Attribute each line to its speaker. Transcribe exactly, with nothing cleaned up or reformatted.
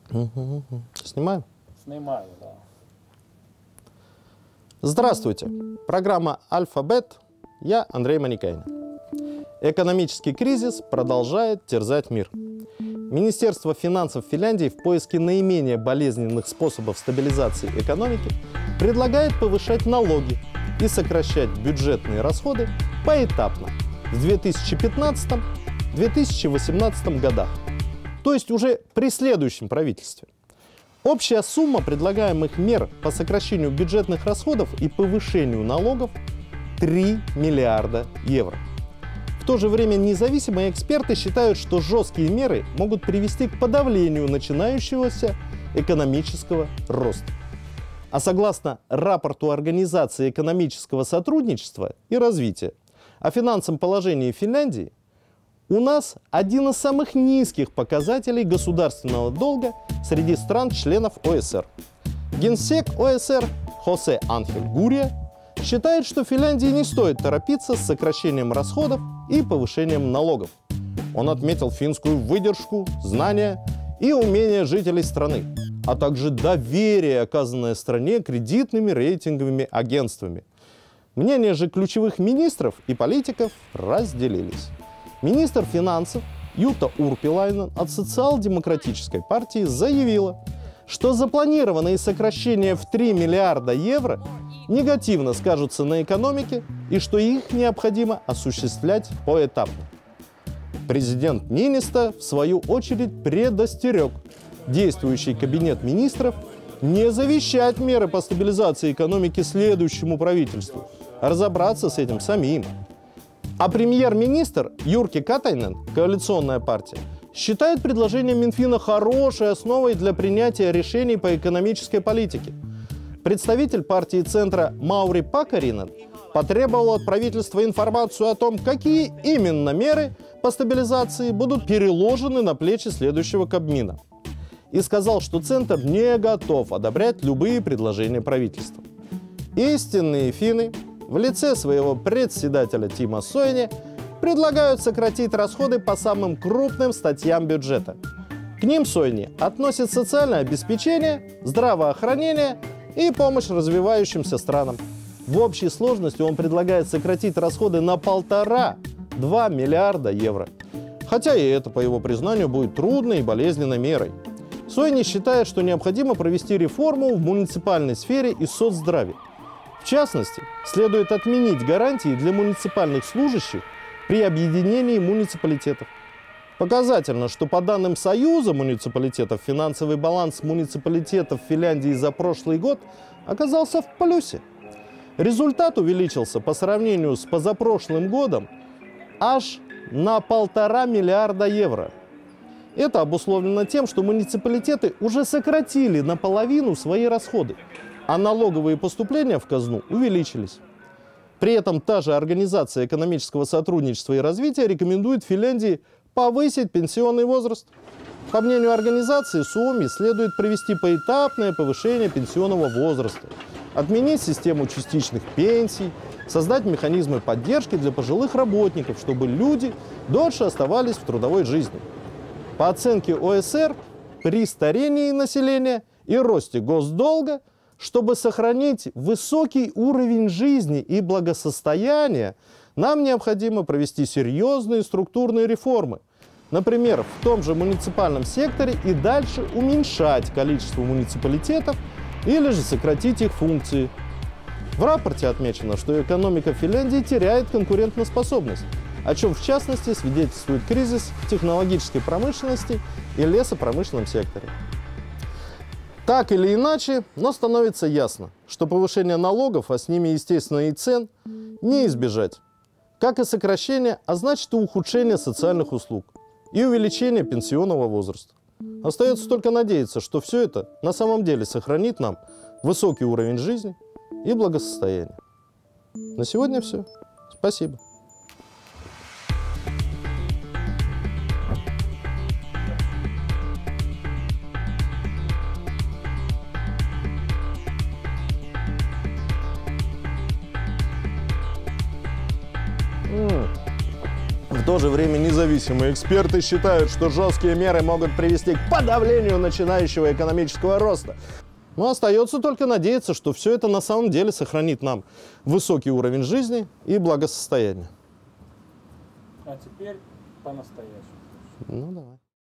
Speaker 1: Угу, угу. Снимаем?
Speaker 2: Снимаю, да.
Speaker 1: Здравствуйте. Программа «Альфа-Бет». Я Андрей Маникайнин. Экономический кризис продолжает терзать мир. Министерство финансов Финляндии в поиске наименее болезненных способов стабилизации экономики предлагает повышать налоги и сокращать бюджетные расходы поэтапно в две тысячи пятнадцатом — две тысячи восемнадцатом годах, то есть уже при следующем правительстве. Общая сумма предлагаемых мер по сокращению бюджетных расходов и повышению налогов – три миллиарда евро. В то же время независимые эксперты считают, что жесткие меры могут привести к подавлению начинающегося экономического роста. А согласно рапорту Организации экономического сотрудничества и развития о финансовом положении Финляндии, у нас один из самых низких показателей государственного долга среди стран-членов О С Р. Генсек О С Р Хосе Анхель Гурия считает, что Финляндии не стоит торопиться с сокращением расходов и повышением налогов. Он отметил финскую выдержку, знания и умения жителей страны, а также доверие, оказанное стране кредитными рейтинговыми агентствами. Мнения же ключевых министров и политиков разделились. Министр финансов Юта Урпилайнен от социал-демократической партии заявила, что запланированные сокращения в три миллиарда евро негативно скажутся на экономике и что их необходимо осуществлять поэтапно. Президент Нинисто, в свою очередь, предостерег действующий кабинет министров не завещать меры по стабилизации экономики следующему правительству, а разобраться с этим самим. А премьер-министр Юрки Катайнен, коалиционная партия, считает предложение Минфина хорошей основой для принятия решений по экономической политике. Представитель партии Центра Маури Пакаринен потребовал от правительства информацию о том, какие именно меры по стабилизации будут переложены на плечи следующего Кабмина. И сказал, что Центр не готов одобрять любые предложения правительства. Истинные финны в лице своего председателя Тимо Сойни предлагают сократить расходы по самым крупным статьям бюджета. К ним Сойни относит социальное обеспечение, здравоохранение и помощь развивающимся странам. В общей сложности он предлагает сократить расходы на полтора-два миллиарда евро. Хотя и это, по его признанию, будет трудной и болезненной мерой. Сойни считает, что необходимо провести реформу в муниципальной сфере и соцздравии. В частности, следует отменить гарантии для муниципальных служащих при объединении муниципалитетов. Показательно, что по данным Союза муниципалитетов финансовый баланс муниципалитетов Финляндии за прошлый год оказался в плюсе. Результат увеличился по сравнению с позапрошлым годом аж на полтора миллиарда евро. Это обусловлено тем, что муниципалитеты уже сократили наполовину свои расходы, а налоговые поступления в казну увеличились. При этом та же Организация экономического сотрудничества и развития рекомендует Финляндии повысить пенсионный возраст. По мнению организации, Suomi следует провести поэтапное повышение пенсионного возраста, отменить систему частичных пенсий, создать механизмы поддержки для пожилых работников, чтобы люди дольше оставались в трудовой жизни. По оценке О С Р, при старении населения и росте госдолга, чтобы сохранить высокий уровень жизни и благосостояния, нам необходимо провести серьезные структурные реформы. Например, в том же муниципальном секторе и дальше уменьшать количество муниципалитетов или же сократить их функции. В рапорте отмечено, что экономика Финляндии теряет конкурентоспособность, о чем в частности свидетельствует кризис в технологической промышленности и лесопромышленном секторе. Так или иначе, но становится ясно, что повышение налогов, а с ними, естественно, и цен, не избежать. Как и сокращение, а значит и ухудшение социальных услуг и увеличение пенсионного возраста. Остается только надеяться, что все это на самом деле сохранит нам высокий уровень жизни и благосостояния. На сегодня все. Спасибо. В то же время независимые эксперты считают, что жесткие меры могут привести к подавлению начинающего экономического роста. Но остается только надеяться, что все это на самом деле сохранит нам высокий уровень жизни и благосостояния.
Speaker 2: А теперь по-настоящему.
Speaker 1: Ну, давай.